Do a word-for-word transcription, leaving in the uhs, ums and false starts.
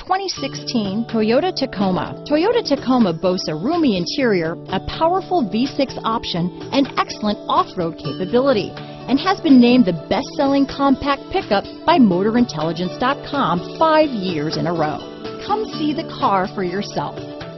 twenty sixteen Toyota Tacoma. Toyota Tacoma boasts a roomy interior, a powerful V six option, and excellent off-road capability, and has been named the best-selling compact pickup by Motor Intelligence dot com five years in a row. Come see the car for yourself.